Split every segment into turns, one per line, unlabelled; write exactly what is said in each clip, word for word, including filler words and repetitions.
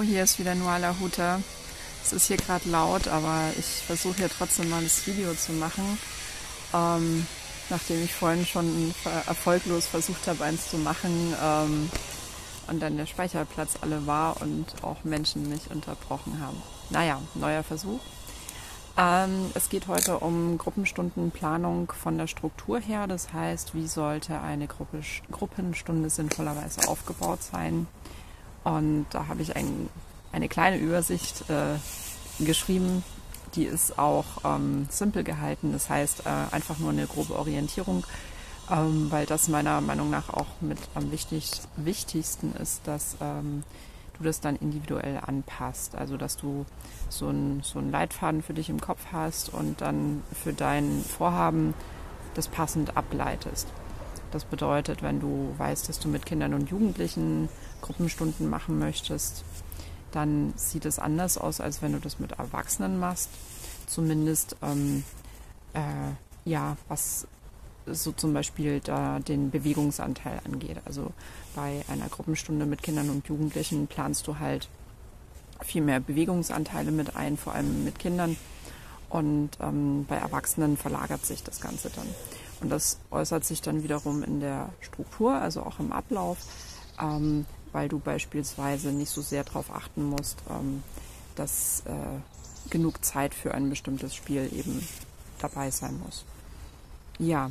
hier ist wieder Nuala Huta. Es ist hier gerade laut, aber ich versuche hier trotzdem mal das Video zu machen. Ähm, nachdem ich vorhin schon erfolglos versucht habe, eins zu machen ähm, und dann der Speicherplatz alle war und auch Menschen mich unterbrochen haben. Naja, neuer Versuch. Ähm, es geht heute um Gruppenstundenplanung von der Struktur her. Das heißt, wie sollte eine Gruppe, Gruppenstunde sinnvollerweise aufgebaut sein? Und da habe ich ein, eine kleine Übersicht äh, geschrieben, die ist auch ähm, simpel gehalten. Das heißt, äh, einfach nur eine grobe Orientierung, ähm, weil das meiner Meinung nach auch mit am wichtig, wichtigsten ist, dass ähm, du das dann individuell anpasst. Also, dass du so einen so einen Leitfaden für dich im Kopf hast und dann für dein Vorhaben das passend ableitest. Das bedeutet, wenn du weißt, dass du mit Kindern und Jugendlichen Gruppenstunden machen möchtest, dann sieht es anders aus, als wenn du das mit Erwachsenen machst. Zumindest, ähm, äh, ja, was so zum Beispiel da den Bewegungsanteil angeht. Also bei einer Gruppenstunde mit Kindern und Jugendlichen planst du halt viel mehr Bewegungsanteile mit ein, vor allem mit Kindern. Und ähm, bei Erwachsenen verlagert sich das Ganze dann. Und das äußert sich dann wiederum in der Struktur, also auch im Ablauf, ähm, weil du beispielsweise nicht so sehr darauf achten musst, ähm, dass äh, genug Zeit für ein bestimmtes Spiel eben dabei sein muss. Ja,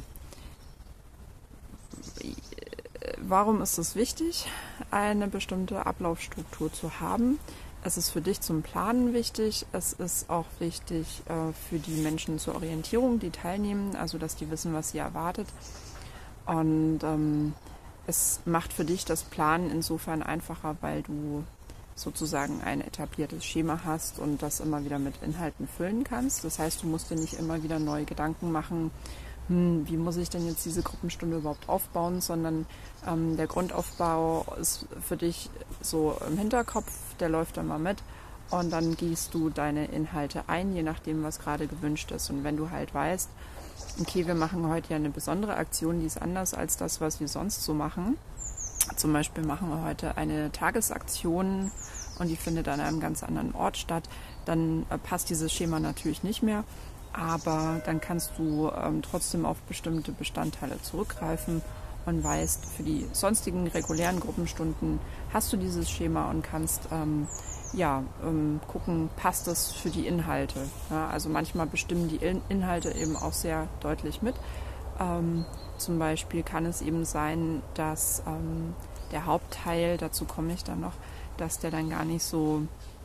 warum ist es wichtig, eine bestimmte Ablaufstruktur zu haben? Es ist für dich zum Planen wichtig, es ist auch wichtig äh, für die Menschen zur Orientierung, die teilnehmen, also dass die wissen, was sie erwartet. Und ähm, es macht für dich das Planen insofern einfacher, weil du sozusagen ein etabliertes Schema hast und das immer wieder mit Inhalten füllen kannst. Das heißt, du musst dir nicht immer wieder neue Gedanken machen, hm, wie muss ich denn jetzt diese Gruppenstunde überhaupt aufbauen, sondern ähm, der Grundaufbau ist für dich so im Hinterkopf, der läuft dann mal mit und dann gießt du deine Inhalte ein, je nachdem, was gerade gewünscht ist. Und wenn du halt weißt, okay, wir machen heute ja eine besondere Aktion, die ist anders als das, was wir sonst so machen. Zum Beispiel machen wir heute eine Tagesaktion und die findet an einem ganz anderen Ort statt, dann äh, passt dieses Schema natürlich nicht mehr. Aber dann kannst du ähm, trotzdem auf bestimmte Bestandteile zurückgreifen und weißt, für die sonstigen regulären Gruppenstunden hast du dieses Schema und kannst ähm, ja, ähm, gucken, passt das für die Inhalte. Ja, also manchmal bestimmen die In- Inhalte eben auch sehr deutlich mit. Ähm, zum Beispiel kann es eben sein, dass ähm, der Hauptteil, dazu komme ich dann noch, dass der dann gar nicht so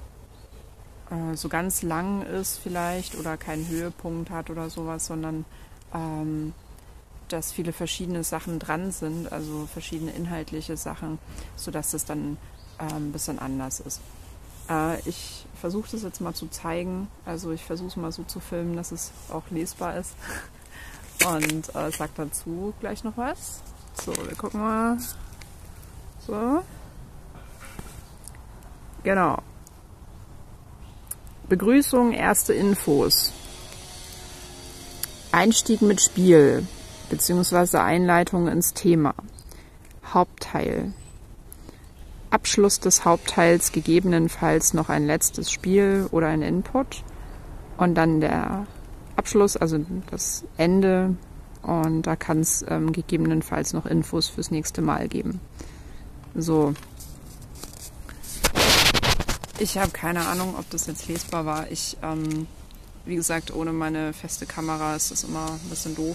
so ganz lang ist vielleicht oder keinen Höhepunkt hat oder sowas, sondern ähm, dass viele verschiedene Sachen dran sind, also verschiedene inhaltliche Sachen, sodass es dann äh, ein bisschen anders ist. Äh, ich versuche das jetzt mal zu zeigen, also ich versuche es mal so zu filmen, dass es auch lesbar ist und äh, sage dazu gleich noch was. So, wir gucken mal. So. Genau. Begrüßung, erste Infos. Einstieg mit Spiel bzw. Einleitung ins Thema. Hauptteil. Abschluss des Hauptteils, gegebenenfalls noch ein letztes Spiel oder ein Input. Und dann der Abschluss, also das Ende. Und da kann es ähm, gegebenenfalls noch Infos fürs nächste Mal geben. So. Ich habe keine Ahnung, ob das jetzt lesbar war. Ich, ähm, wie gesagt, ohne meine feste Kamera ist das immer ein bisschen doof.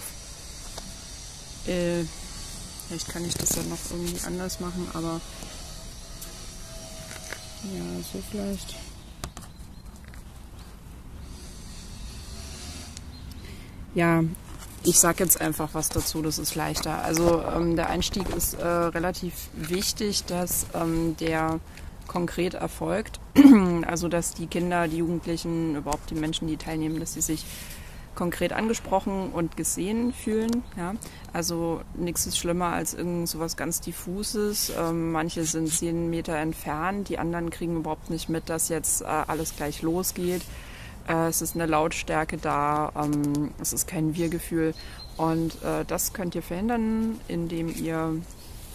Äh, vielleicht kann ich das ja noch irgendwie anders machen, aber ja, so vielleicht. Ja, ich sage jetzt einfach was dazu, das ist leichter. Also ähm, der Einstieg ist äh, relativ wichtig, dass ähm, der konkret erfolgt, also dass die Kinder, die Jugendlichen, überhaupt die Menschen, die teilnehmen, dass sie sich konkret angesprochen und gesehen fühlen. Ja? Also nichts ist schlimmer als irgend sowas ganz Diffuses. Ähm, manche sind zehn Meter entfernt, die anderen kriegen überhaupt nicht mit, dass jetzt äh, alles gleich losgeht. Äh, es ist eine Lautstärke da, ähm, es ist kein Wir-Gefühl und äh, das könnt ihr verhindern, indem ihr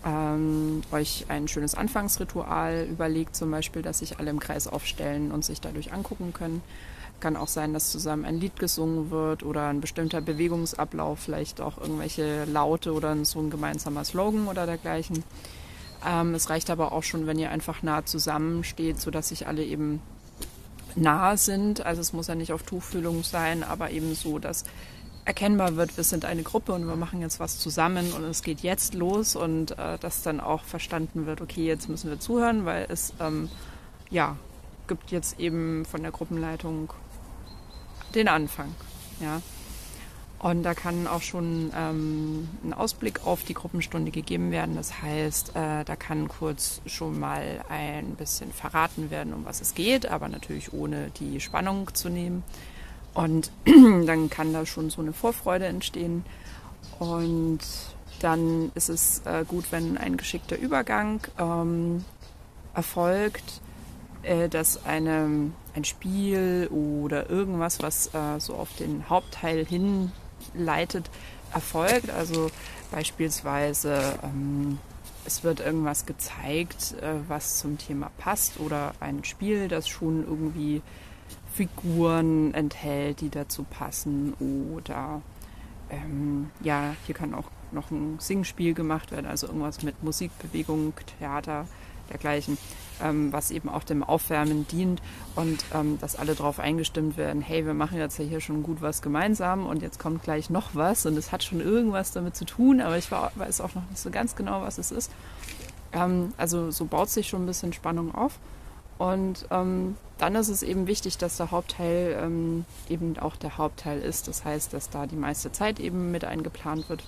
ähm, euch ein schönes Anfangsritual überlegt, zum Beispiel, dass sich alle im Kreis aufstellen und sich dadurch angucken können. Kann auch sein, dass zusammen ein Lied gesungen wird oder ein bestimmter Bewegungsablauf, vielleicht auch irgendwelche Laute oder so ein gemeinsamer Slogan oder dergleichen. Ähm, es reicht aber auch schon, wenn ihr einfach nah zusammensteht, sodass sich alle eben nah sind. Also es muss ja nicht auf Tuchfühlung sein, aber eben so, dass erkennbar wird, wir sind eine Gruppe und wir machen jetzt was zusammen und es geht jetzt los und äh, dass dann auch verstanden wird, okay, jetzt müssen wir zuhören, weil es ähm, ja, gibt jetzt eben von der Gruppenleitung den Anfang. Ja. Und da kann auch schon ähm, ein Ausblick auf die Gruppenstunde gegeben werden. Das heißt, äh, da kann kurz schon mal ein bisschen verraten werden, um was es geht, aber natürlich ohne die Spannung zu nehmen. Und dann kann da schon so eine Vorfreude entstehen. Und dann ist es äh, gut, wenn ein geschickter Übergang ähm, erfolgt, äh, dass eine, ein Spiel oder irgendwas, was äh, so auf den Hauptteil hinleitet, erfolgt. Also beispielsweise ähm, es wird irgendwas gezeigt, äh, was zum Thema passt oder ein Spiel, das schon irgendwie Figuren enthält, die dazu passen oder ähm, ja, hier kann auch noch ein Singspiel gemacht werden, also irgendwas mit Musik, Bewegung, Theater, dergleichen, ähm, was eben auch dem Aufwärmen dient und ähm, dass alle darauf eingestimmt werden, hey, wir machen jetzt ja hier schon gut was gemeinsam und jetzt kommt gleich noch was und es hat schon irgendwas damit zu tun, aber ich weiß auch noch nicht so ganz genau, was es ist. Ähm, also so baut sich schon ein bisschen Spannung auf. Und ähm, dann ist es eben wichtig, dass der Hauptteil ähm, eben auch der Hauptteil ist. Das heißt, dass da die meiste Zeit eben mit eingeplant wird.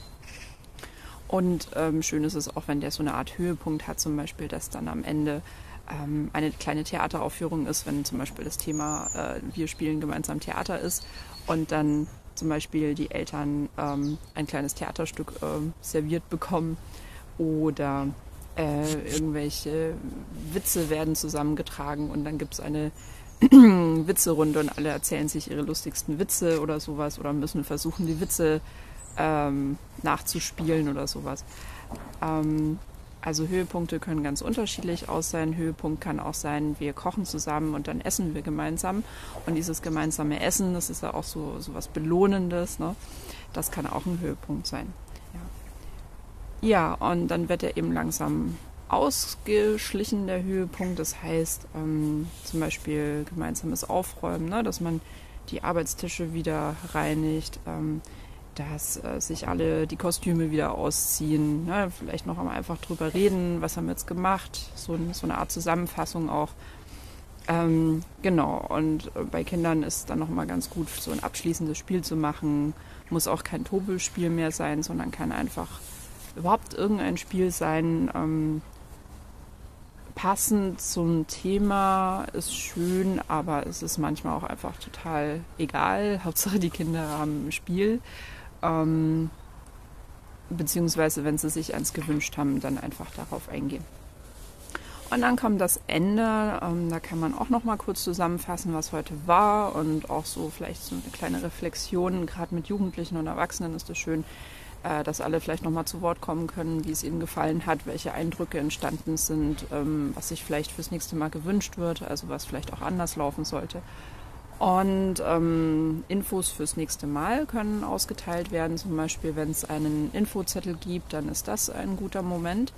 Und ähm, schön ist es auch, wenn der so eine Art Höhepunkt hat, zum Beispiel, dass dann am Ende ähm, eine kleine Theateraufführung ist, wenn zum Beispiel das Thema äh, wir spielen gemeinsam Theater ist und dann zum Beispiel die Eltern ähm, ein kleines Theaterstück äh, serviert bekommen oder Äh, irgendwelche Witze werden zusammengetragen und dann gibt es eine Witze-Runde und alle erzählen sich ihre lustigsten Witze oder sowas oder müssen versuchen, die Witze ähm, nachzuspielen oder sowas. Ähm, also Höhepunkte können ganz unterschiedlich aus sein. Höhepunkt kann auch sein, wir kochen zusammen und dann essen wir gemeinsam. Und dieses gemeinsame Essen, das ist ja auch so, so was Belohnendes, ne? Das kann auch ein Höhepunkt sein. Ja, und dann wird er eben langsam ausgeschlichen, der Höhepunkt. Das heißt ähm, zum Beispiel gemeinsames Aufräumen, ne? Dass man die Arbeitstische wieder reinigt, ähm, dass äh, sich alle die Kostüme wieder ausziehen. Ne? Vielleicht noch einmal einfach drüber reden, was haben wir jetzt gemacht. So, so eine Art Zusammenfassung auch. Ähm, genau, und äh, bei Kindern ist es dann nochmal ganz gut, so ein abschließendes Spiel zu machen. Muss auch kein Tobelspiel mehr sein, sondern kann einfach überhaupt irgendein Spiel sein, ähm, passend zum Thema ist schön, aber es ist manchmal auch einfach total egal. Hauptsache die Kinder haben ein Spiel, ähm, beziehungsweise wenn sie sich eins gewünscht haben, dann einfach darauf eingehen. Und dann kommt das Ende, ähm, da kann man auch noch mal kurz zusammenfassen, was heute war und auch so vielleicht so eine kleine Reflexion, gerade mit Jugendlichen und Erwachsenen ist es schön, dass alle vielleicht nochmal zu Wort kommen können, wie es ihnen gefallen hat, welche Eindrücke entstanden sind, was sich vielleicht fürs nächste Mal gewünscht wird, also was vielleicht auch anders laufen sollte. Und ähm, Infos fürs nächste Mal können ausgeteilt werden, zum Beispiel wenn es einen Infozettel gibt, dann ist das ein guter Moment.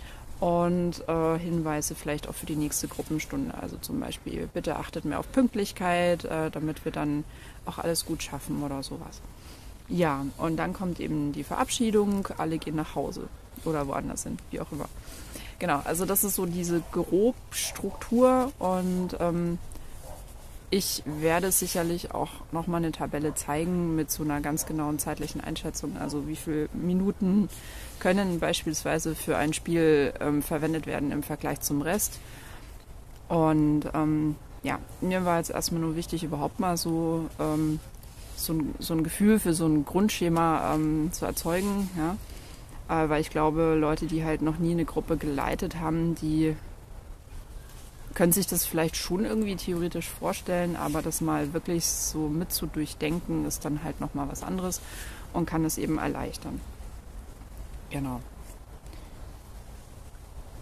Und äh, Hinweise vielleicht auch für die nächste Gruppenstunde, also zum Beispiel bitte achtet mehr auf Pünktlichkeit, äh, damit wir dann auch alles gut schaffen oder sowas. Ja, und dann kommt eben die Verabschiedung, alle gehen nach Hause oder woanders hin, wie auch immer. Genau, also das ist so diese Grobstruktur und ähm, ich werde sicherlich auch nochmal eine Tabelle zeigen mit so einer ganz genauen zeitlichen Einschätzung, also wie viele Minuten können beispielsweise für ein Spiel ähm, verwendet werden im Vergleich zum Rest. Und ähm, ja, mir war jetzt erstmal nur wichtig, überhaupt mal so... Ähm, So ein, so ein Gefühl für so ein Grundschema ähm, zu erzeugen, ja? Äh, weil ich glaube, Leute, die halt noch nie eine Gruppe geleitet haben, die können sich das vielleicht schon irgendwie theoretisch vorstellen, aber das mal wirklich so mit zu durchdenken, ist dann halt nochmal was anderes und kann es eben erleichtern. Genau.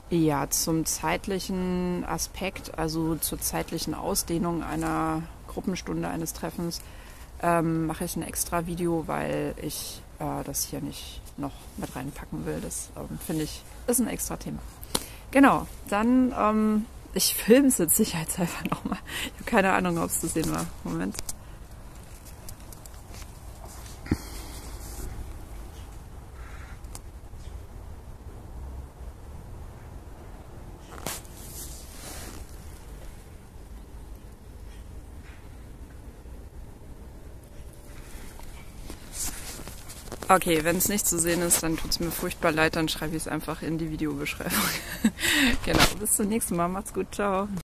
Ja, zum zeitlichen Aspekt, also zur zeitlichen Ausdehnung einer Gruppenstunde, eines Treffens, ähm, mache ich ein extra Video, weil ich äh, das hier nicht noch mit reinpacken will. Das ähm, finde ich, ist ein extra Thema. Genau, dann, ähm, ich filme es jetzt sicherheitshalber nochmal. Ich habe keine Ahnung, ob es zu sehen war. Moment. Okay, wenn es nicht zu sehen ist, dann tut es mir furchtbar leid, dann schreibe ich es einfach in die Videobeschreibung. Genau, bis zum nächsten Mal. Macht's gut, ciao.